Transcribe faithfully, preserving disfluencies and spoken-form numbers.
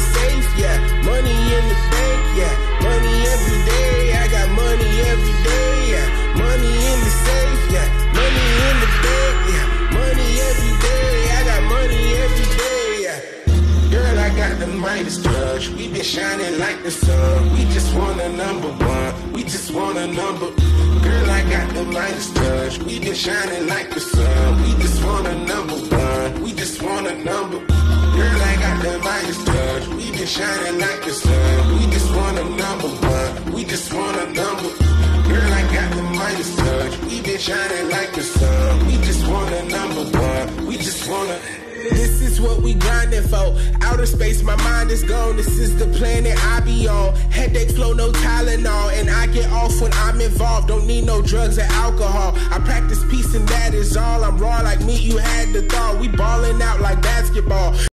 safe, yeah. Money in the bank, yeah. Money every day, I got money every day, yeah. Money in the safe, yeah. Money in the bank, yeah. Money every day, I got money every day, yeah. Girl, I got the Midas touch. We been shining like the sun. We just want a number one. We just want a number. Girl, I got the Midas touch. We been shining like the sun. We just want a number one. We just want a number. Girl, I got the Midas touch. We been shining like the sun. We just want a number one. We just want a number. Girl, I got the Midas touch. We been shining like the sun. We just want a number one. We just want a. This is what we grinding for. Outer space, my mind is gone. This is the planet I be on. Headache flow, no Tylenol. And I get off when I'm involved. Don't need no drugs or alcohol. I practice peace and that is all. I'm raw like meat, you had the thought. We balling out like basketball.